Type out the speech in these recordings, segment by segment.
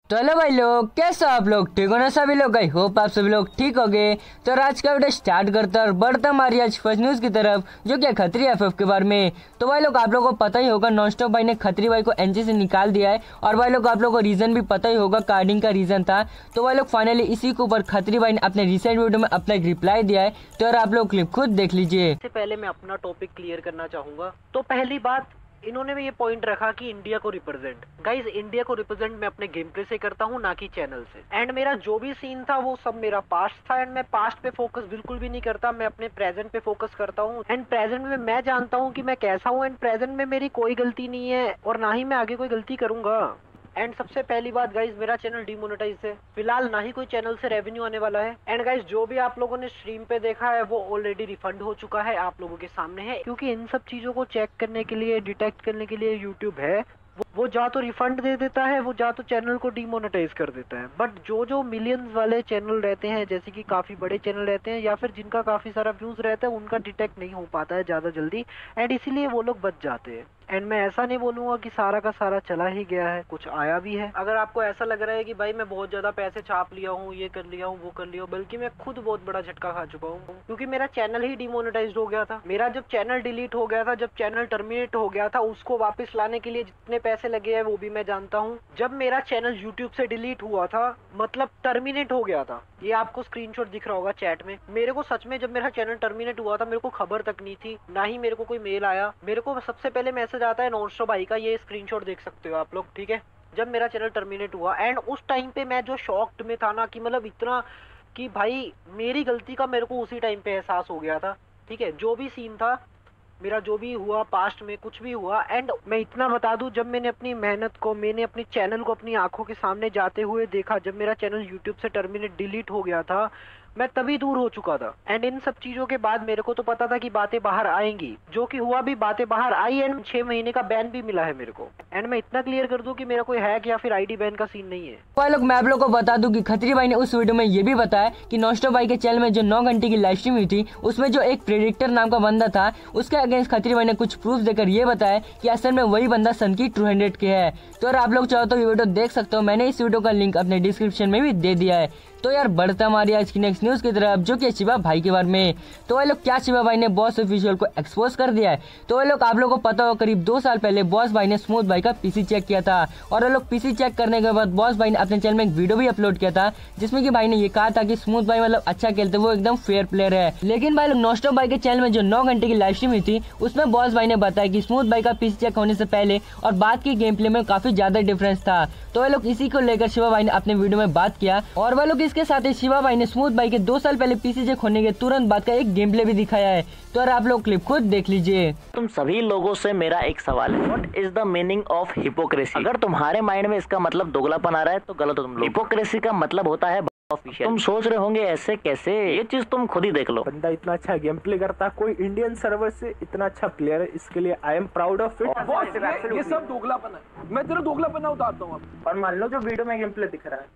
तो हेलो भाई लोग, कैसे हो आप लोग? ठीक हो ना सभी लोग? आई होप आप सभी लोग ठीक हो गए। तो आज का वीडियो स्टार्ट करता और बढ़ता हमारी आज फर्स्ट न्यूज की तरफ, जो कि खत्री एफएफ के बारे में। तो भाई लोग, आप लोगों को पता ही होगा नॉनस्टॉप भाई ने खत्री भाई को एनजी से निकाल दिया है। और भाई लोग, आप लोगों को रीजन भी पता ही होगा, कार्डिंग का रीजन था। तो भाई लोग, फाइनली इसी के ऊपर खत्री भाई ने अपने रिसेंट वीडियो में अपना एक रिप्लाई दिया है। तो यार आप लोग क्लिप खुद देख लीजिए। इससे पहले मैं अपना टॉपिक क्लियर करना चाहूंगा। तो पहली बात, इन्होंने भी ये पॉइंट रखा कि इंडिया को रिप्रेजेंट, गाइज इंडिया को रिप्रेजेंट मैं अपने गेम प्ले से करता हूँ, ना कि चैनल से। एंड मेरा जो भी सीन था वो सब मेरा पास्ट था। एंड मैं पास्ट पे फोकस बिल्कुल भी नहीं करता, मैं अपने प्रेजेंट पे फोकस करता हूँ। एंड प्रेजेंट में मैं जानता हूँ कि मैं कैसा हूँ। एंड प्रेजेंट में मेरी कोई गलती नहीं है और ना ही मैं आगे कोई गलती करूंगा। एंड सबसे पहली बात गाइज, मेरा चैनल डिमोनेटाइज है फिलहाल, ना ही कोई चैनल से रेवेन्यू आने वाला है। एंड गाइज, जो भी आप लोगों ने स्ट्रीम पे देखा है वो ऑलरेडी रिफंड हो चुका है, आप लोगों के सामने है। क्योंकि इन सब चीजों को चेक करने के लिए, डिटेक्ट करने के लिए यूट्यूब है। वो जा तो रिफंड दे देता है, वो जा तो चैनल को डिमोनेटाइज कर देता है। बट जो मिलियंस वाले चैनल रहते हैं, जैसे कि काफी बड़े चैनल रहते हैं या फिर जिनका काफी सारा व्यूज रहता है, उनका डिटेक्ट नहीं हो पाता है ज्यादा जल्दी। एंड इसीलिए वो लोग बच जाते हैं। एंड मैं ऐसा नहीं बोलूंगा कि सारा का सारा चला ही गया है, कुछ आया भी है। अगर आपको ऐसा लग रहा है कि भाई मैं बहुत ज्यादा पैसे छाप लिया हूँ, ये कर लिया हूँ, वो कर लिया हूँ, बल्कि मैं खुद बहुत बड़ा झटका खा चुका हूँ। क्योंकि मेरा चैनल ही डिमोनेटाइज हो गया था। मेरा जब चैनल डिलीट हो गया था, जब चैनल टर्मिनेट हो गया था, उसको वापस लाने के लिए जितने पैसे लगे हैं वो भी मैं जानता हूँ। जब मेरा चैनल यूट्यूब से डिलीट हुआ था, मतलब टर्मिनेट हो गया था, ये आपको स्क्रीनशॉट दिख रहा होगा चैट में। मेरे को सच में जब मेरा चैनल टर्मिनेट हुआ था, मेरे को खबर तक नहीं थी, ना ही मेरे को कोई मेल आया। मेरे को सबसे पहले मैसेज आता है नॉनस्टॉप भाई का, ये स्क्रीनशॉट देख सकते हो आप लोग, ठीक है। जब मेरा चैनल टर्मिनेट हुआ, एंड उस टाइम पे मैं जो शॉक्ड में था ना, कि मतलब इतना कि भाई मेरी गलती का मेरे को उसी टाइम पे एहसास हो गया था, ठीक है। जो भी सीन था मेरा, जो भी हुआ पास्ट में, कुछ भी हुआ। एंड मैं इतना बता दूं, जब मैंने अपनी मेहनत को, मैंने अपने चैनल को अपनी आंखों के सामने जाते हुए देखा, जब मेरा चैनल यूट्यूब से टर्मिनेट डिलीट हो गया था, मैं तभी दूर हो चुका था। एंड इन सब चीजों के बाद मेरे को तो पता था कि बातें बाहर आएंगी, जो कि हुआ भी, बातें बाहर आई। एंड 6 महीने का बैन भी मिला है मेरे को। एंड मैं इतना क्लियर कर दूं कि मेरा कोई हैक या फिर आईडी बैन का सीन नहीं है। भाई लोग, मैं आप लोग को बता दूं कि खत्री भाई ने उस वीडियो में ये भी बताया कि नॉनस्टॉप भाई के चैनल में जो 9 घंटे की लाइव स्ट्रीम हुई थी, उसमें जो एक प्रेडिक्टर नाम का बंदा था, उसके अगेंस्ट खत्री भाई ने कुछ प्रूफ देकर ये बताया कि असल में वही बंदा सनकी 200 के है। तो अगर आप लोग चाहो तो ये वीडियो देख सकते हो, मैंने इस वीडियो का लिंक अपने डिस्क्रिप्शन में भी दे दिया है। तो यार बढ़ता हमारी आज की नेक्स्ट न्यूज की तरफ, जो कि शिवा भाई के बारे में। तो भाई लोग, क्या शिवा भाई ने बॉस ऑफिशियल को एक्सपोज कर दिया है? तो भाई लोग, आप लोगों को पता हो, करीब 2 साल पहले बॉस भाई ने स्मूथ भाई का पीसी चेक किया था। और वो लोग पीसी चेक करने के बाद बॉस भाई ने अपने चैनल में एक वीडियो भी अपलोड किया था, जिसमें कि भाई ने ये कहा था कि स्मूथ भाई मतलब अच्छा खेलते, वो एकदम फेयर प्लेयर है। लेकिन भाई लोग, नॉनस्टॉप भाई के चैनल में जो 9 घंटे की लाइव स्ट्रीम हुई थी, उसमें बॉस भाई ने बताया कि स्मूथ भाई का पीसी चेक होने से पहले और बाद की गेम प्ले में काफी ज्यादा डिफरेंस था। तो भाई लोग, इसी को लेकर शिवा भाई ने अपने वीडियो में बात किया। और भाई लोग, इसके साथ ही शिवा भाई ने स्मूथ भाई के 2 साल पहले पीसी चेक होने के तुरंत बाद का एक गेम प्ले भी दिखाया है। तो यार आप लोग क्लिप खुद देख लीजिए। तुम सभी लोगों से मेरा एक सवाल है, what is the meaning of hypocrisy? अगर तुम्हारे माइंड में इसका मतलब दोगलापन आ रहा है तो गलत हो तुम लोग। हिपोक्रेसी का मतलब होता है ऑफिशियल। तुम सोच रहे होंगे ऐसे कैसे, ये चीज तुम खुद ही देख लो। बंदा इतना अच्छा गेम प्ले करता, कोई इंडियन सर्वर से इतना अच्छा प्लेयर है, इसके लिए I am proud of it. ये सब दोगलापन है, मैं तेरा दोगलापन उतारता हूँ। और मान लो जो वीडियो में गेम प्ले दिख रहा है,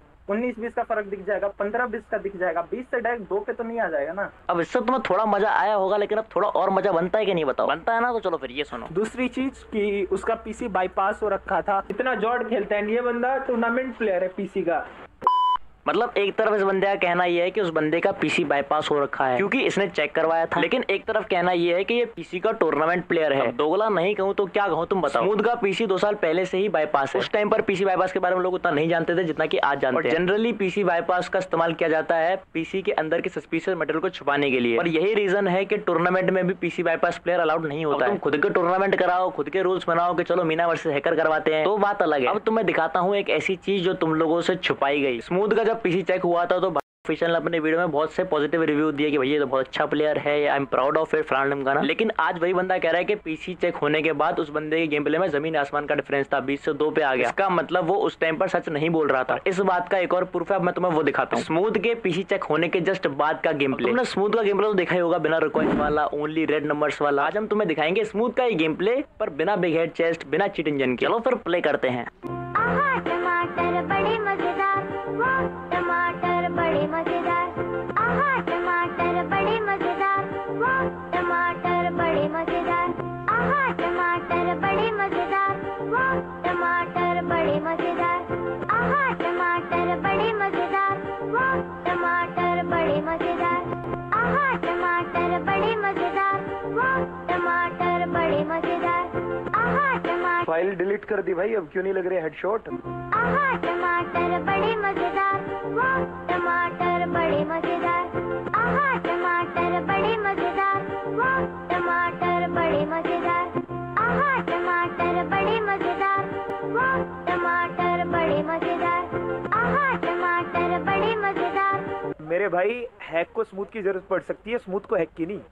19-20 का फर्क दिख जाएगा, 15-20 का दिख जाएगा, 20 से डायरेक्ट 2 पे तो नहीं आ जाएगा ना। अब इससे तुम्हें थोड़ा मजा आया होगा, लेकिन अब थोड़ा और मजा बनता है कि नहीं बताओ? बनता है ना, तो चलो फिर ये सुनो। दूसरी चीज कि उसका पीसी बाईपास हो रखा था, इतना जॉर्ड खेलता है, ये बंदा टूर्नामेंट प्लेयर है पीसी का। मतलब एक तरफ इस बंदे का कहना यह है कि उस बंदे का पीसी बाईपास हो रखा है क्योंकि इसने चेक करवाया था, लेकिन एक तरफ कहना यह है कि ये पीसी का टूर्नामेंट प्लेयर है। दोगला नहीं कहूँ तो क्या कहूँ, तुम बताओ। स्मूथ का पीसी 2 साल पहले से ही बाईपास है। उस टाइम पर पीसी बाईपास के बारे में लोग उतना नहीं जानते थे जितना कि आज जानते हैं। जनरली पीसी बाईपास का इस्तेमाल किया जाता है पीसी के अंदर के सस्पिशियस मटेरियल को छुपाने के लिए, और यही रीजन है कि टूर्नामेंट में भी पीसी बाईपास प्लेयर अलाउड नहीं होता है। तुम खुद के टूर्नामेंट कराओ, खुद के रूल्स बनाओ कि चलो मीना वर्सेस हैकर करवाते हैं, तो बात अलग है। अब तुम्हें दिखाता हूँ एक ऐसी चीज जो तुम लोगों से छुपाई गई। स्मूथ का जब पीसी चेक हुआ था तो ऑफिशियल ने अपने वीडियो में बहुत से पॉजिटिव रिव्यू दिए कि भैया तो बहुत अच्छा प्लेयर है, I am proud of it, फलाना गाना। लेकिन आज वही बंदा कह रहा है कि पीसी चेक होने के बाद उस बंदे के गेम प्ले में जमीन आसमान का डिफरेंस था, 20 से 2 पे आ गया। इसका मतलब वो उस टाइम पर सच नहीं बोल रहा था। इस बात का एक और प्रूफ है, अब मैं तुम्हें वो दिखाता हूँ। स्मूथ के पीसी चेक होने के जस्ट बाद का गेम प्ले। तुमने स्मूथ का गेम प्ले तो देखा ही होगा, बिना रिकॉइन वाला, ओनली रेड नंबर्स वाला। आज हम तुम्हें दिखाएंगे स्मूथ का ये गेम प्ले, पर बिना बिग हेड चेस्ट, बिना चीट इंजन के। चलो फिर प्ले करते हैं। टमाटर बड़े मजेदार, टमाटर बड़े मजेदार, आहा टमाटर बड़े मजेदार, टमाटर बड़े मजेदार, आहा टमाटर बड़े मजेदार, टमाटर बड़े मजेदार, आहा डिलीट कर दी भाई, अब क्यों नहीं लग रहे हेडशॉट? आहा टमाटर बड़े मजेदार, वो टमाटर बड़े मजेदार। आहा टमाटर बड़े मजेदार, वो टमाटर बड़े मजेदार। आहा टमाटर बड़े मजेदार, वो टमाटर बड़े मजेदार। आहा टमाटर बड़े मजेदार। मेरे भाई हैक को स्मूथ की जरूरत पड़ सकती है, स्मूथ को हैक की नहीं।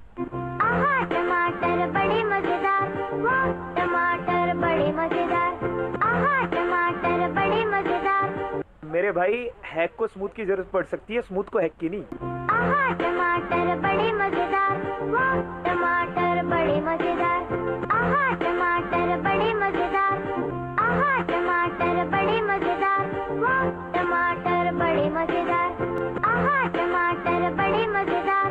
आहा टमाटर बड़े मजेदार, वो टमाटर बड़े मजेदार। आहा टमाटर बड़े मजेदार। मेरे भाई हैक को स्मूथ की जरूरत पड़ सकती है, स्मूथ को हैक की नहीं। आहा टमाटर बड़े मजेदार, वो टमाटर बड़े मजेदार। आहा टमाटर बड़े मजेदार। आहा टमाटर बड़े मजेदार, वो टमाटर बड़े मजेदार। आहा टमाटर बड़े मजेदार।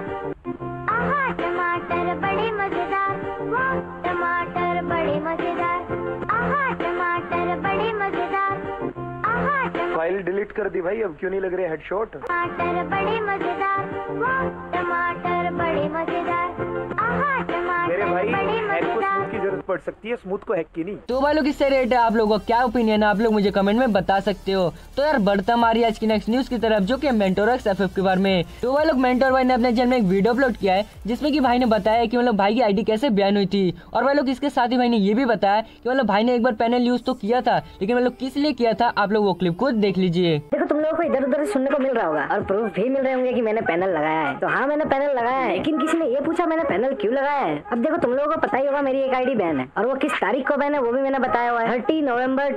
आहा टमाटर बड़े मजेदार, वो टमाटर बड़े मजेदार। आहा टमाटर बड़े मजेदार। आहा फाइल डिलीट कर दी भाई, अब क्यों नहीं लग रहे हेडशॉट? टमाटर बड़े मजेदार, वो टमाटर बड़े मजेदार। आहा मेरे टमाटर भाई बड़े हैक को मजेदार। स्मूथ की जरूरत पड़ सकती है, स्मूथ को हैक की नहीं। तो भाई लोग इससे रेट है, आप लोगों का क्या ओपिनियन है, आप लोग मुझे कमेंट में बता सकते हो। तो यार बढ़ता हमारी आज की नेक्स्ट न्यूज की तरफ, जो कि मेंटोरक्स एफएफ के बारे में। तो भाई लोग मेंटोर भाई ने अपने चैनल में एक वीडियो अपलोड किया है, जिसमें कि भाई ने बताया कि मतलब भाई की आईडी कैसे बैन हुई थी। और भाई लोग इसके साथ ही भाई ने ये भी बताया कि मतलब भाई ने एक बार पैनल यूज तो किया था, लेकिन मतलब किस लिए किया था, आप लोग वो क्लिप को देख लीजिए। देखो तुम लोगों को इधर उधर सुनने को मिल रहा होगा और प्रूफ भी मिल रहे होंगे कि मैंने पैनल लगाया है। तो हाँ मैंने पैनल लगाया है, लेकिन किसी ने ये पूछा मैंने पैनल क्यों लगाया है। अब देखो तुम लोगों को पता ही होगा मेरी एक आईडी बैन है, और वो किस तारीख को बैन है वो भी मैंने बताया हुआ है, 30 नवंबर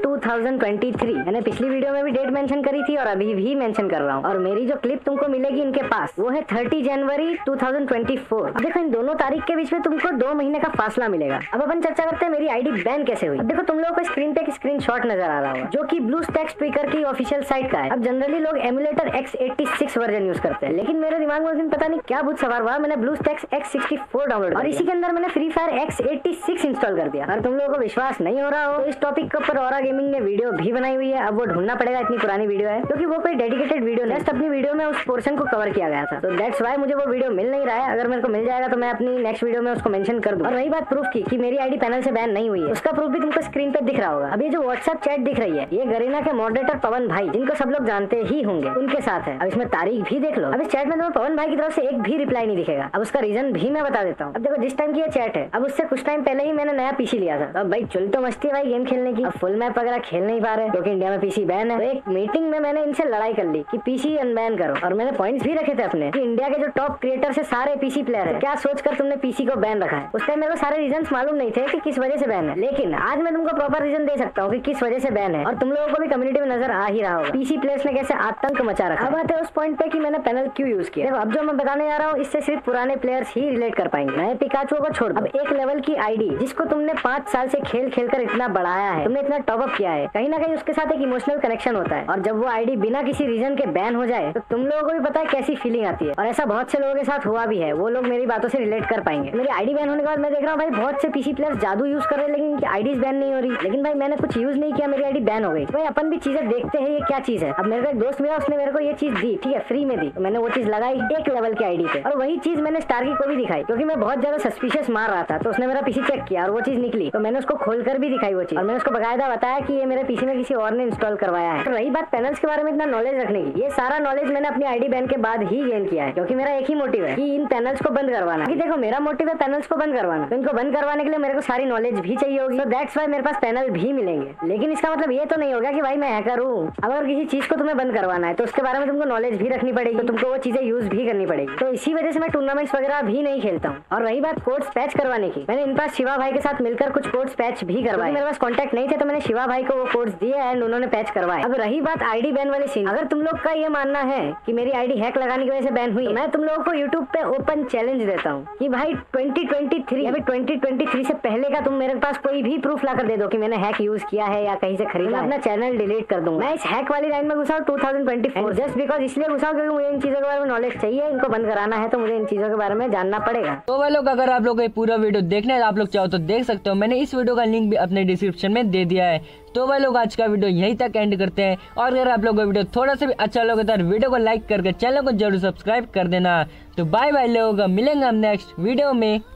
2023। मैंने पिछली वीडियो में भी डेट मेंशन करी थी और अभी भी मेंशन कर रहा हूँ। और मेरी जो क्लिप तुमको मिलेगी इनके पास वो है 30 जनवरी 2024। अब देखो इन दोनों तारीख के बीच में तुमको 2 महीने का फासला मिलेगा। अब अपन चर्चा करते हैं मेरी आईडी बैन कैसे हुई। अब देखो तुम लोगों को स्क्रीन पे एक स्क्रीनशॉट नजर आ रहा होगा, जो कि ब्लूस्टैक स्पीकर की ऑफिशियल साइट का है। अब जनरली लोग एमुलेटर X86 वर्जन यूज करते हैं, लेकिन मेरे दिमाग में उस दिन पता नहीं क्या भूत सवार हुआ, मैंने ब्लूस्टैक X64 डाउनलोड और इसी के अंदर मैंने फ्री फायर X86 इंस्टॉल कर दिया। अगर तुम लोगों को विश्वास नहीं हो रहा हो तो इस टॉपिक के ऊपर औरा गेमिंग ने वीडियो भी बनाई हुई है। अब वो ढूंढना पड़ेगा, इतनी पुरानी वीडियो है, क्योंकि वो कोई डेडिकेटेड वीडियो नहीं, जस्ट अपनी वीडियो में उस पोर्शन को कवर किया गया था। तो दैट्स व्हाई मुझे वो वीडियो मिल नहीं रहा है। अगर मेरे को मिल जाएगा तो मैं अपनी नेक्स्ट वीडियो में उसको मेंशन कर दूं। और रही बात प्रूफ की कि मेरी आईडी पैनल से बैन नहीं हुई है, उसका प्रूफ भी तुमको स्क्रीन पे दिख रहा होगा। अब ये जो व्हाट्सएप चैट दिख रही है, ये गरीना के मॉडरेटर पवन भाई, जिनको सब लोग जानते ही होंगे, उनके साथ है। अब इसमें तारीख भी देख लो। अब इस चैट में तुम्हें पवन भाई की तरफ से एक भी रिप्लाई नहीं दिखेगा। अब उसका रीजन भी मैं बता देता हूँ। अब देखो जिस टाइम की ये चैट है, अब उससे कुछ टाइम पहले ही मैंने नया पीसी लिया था। तो अब भाई चल तो मस्ती है भाई गेम खेलने की। अब फुल मैप वगैरह खेल नहीं पा रहे क्योंकि इंडिया में पीसी बैन है। तो एक मीटिंग में मैंने इनसे लड़ाई कर ली कि पीसी अनबैन करो, और मैंने पॉइंट्स भी रखे थे अपने कि इंडिया के जो टॉप क्रिएटर से सारे पीसी प्लेयर है, क्या सोचकर तुमने पीसी को बैन रखा है। उस टाइम मेरे को सारे रीजन मालूम नहीं थे कि किस वजह से बैन है, लेकिन आज मैं तुमको प्रॉपर रीजन दे सकता हूँ कि किस वजह से बैन है, और तुम लोगों को भी कम्युनिटी में नजर आ ही रहा होगा पीसी प्लेयर्स ने कैसे आतंक मचा रखा है। अब आते हैं उस पॉइंट पे कि मैंने पैनल क्यों यूज किया। देखो अब जो मैं बताने जा रहा हूँ इससे सिर्फ पुराने प्लेयर्स ही रिलेट कर पाएंगे, नए पिकाचू को छोड़ दो। अब एक लेवल की आईडी जिसको तुमने 5 साल से खेल खेल कर इतना बढ़ाया है, तुमने इतना टॉप अप किया है, कहीं ना कहीं उसके साथ एक इमोशनल कनेक्शन होता है। और जब वो आईडी बिना किसी रीजन के बैन हो जाए तो तुम लोगों को भी पता है कैसी फीलिंग आती है। और ऐसा बहुत से लोगों के साथ हुआ भी है, वो लोग मेरी बातों से रिलेट कर पाएंगे। मेरी आईडी बैन होने के बाद मैं देख रहा हूँ भाई बहुत से पीसी प्लेयर्स जादू यूज कर रहे हैं, लेकिन इनकी आईडीज बैन नहीं हो रही। लेकिन भाई मैंने कुछ यूज नहीं किया, मेरी आईडी बैन हो गई। भाई अपन भी चीजें देखते हैं ये क्या चीज है। अब मेरे को एक दोस्त मिला, उसने मेरे को ये चीज दी, ठीक है, फ्री में दी। तो मैंने वो चीज लगाई एक लेवल की आईडी पे, और वही चीज मैंने स्टारकी को भी दिखाई, क्योंकि मैं बहुत ज्यादा सस्पिशियस मार रहा था। तो उसने मेरा पीसी चेक किया और वो चीज निकली, तो मैंने उसको खोलकर भी दिखाई वो चीज, और मैंने उसको बकायदा बताया कि ये मेरे पीसी में किसी और ने इंस्टॉल करवाया है। तो रही बात पैनल्स के बारे में इतना नॉलेज रखने की, ये सारा नॉलेज मैंने अपनी आईडी बैन के बाद ही गेन किया है, क्योंकि मेरा एक ही मोटिव है कि इन पैनल्स को बंद करवाना। कि देखो मेरा मोटिव है पैनल्स को बंद करवाना, तो इनको बंद करवाने के लिए मेरे को सारी नॉलेज भी चाहिए होगी। तो दैट्स व्हाई मेरे पास पैनल भी मिलेंगे। लेकिन इसका मतलब ये तो नहीं होगा कि भाई मैं हैकर हूँ। अगर किसी चीज को तुम्हें बंद करवाना है तो उसके बारे में तुमको नॉलेज भी रखनी पड़ेगी, तो तुमको वो चीजें यूज भी करनी पड़ेगी। तो इसी वजह से मैं टूर्नामेंट्स वगैरह भी नहीं खेलता हूँ। और रही बात कोड्स पैच करवाने की, मैंने इन पास शिवा भाई के साथ मिलकर कुछ कोड्स पैच भी करवाए। मेरे पास कॉन्टैक्ट नहीं थे तो मैंने शिवा भाई को वो कोड्स दिए एंड उन्होंने पैच करवाए। अब रही बात आईडी बैन वाली सीन, अगर तुम लोग का ये मानना है कि मेरी आईडी हैक लगाने की वजह से बैन हुई, तो मैं तुम लोगों को यूट्यूब पे ओपन चैलेंज देता हूँ कि भाई 2023 या फिर 2023 से पहले का तुम मेरे पास कोई भी प्रूफ लाकर दे दो कि मैंने हैक यूज किया है या कहीं से खरीदा, मैं अपना चैनल डिलीट कर दूंगा। मैं इस हैक वाली लाइन में घुसा हूँ 2024 जस्ट बिकॉज इसलिए घुसा क्योंकि मुझे इन चीजों के बारे में नॉलेज चाहिए। इनको बंद कराना है तो मुझे इन चीजों के बारे में जानना पड़ेगा। तो भाई लोग अगर आप लोग को पूरा वीडियो देखना है, आप लोग चाहो तो देख सकते हो। मैंने इस वीडियो का लिंक भी अपने डिस्क्रिप्शन में दे दिया है। तो भाई लोग आज का वीडियो यहीं तक एंड करते हैं। और अगर आप लोग को वीडियो थोड़ा सा भी अच्छा लगे तो वीडियो को लाइक करके चैनल को जरूर सब्सक्राइब कर देना। तो बाय बाय लोग, मिलेंगे हम नेक्स्ट वीडियो में।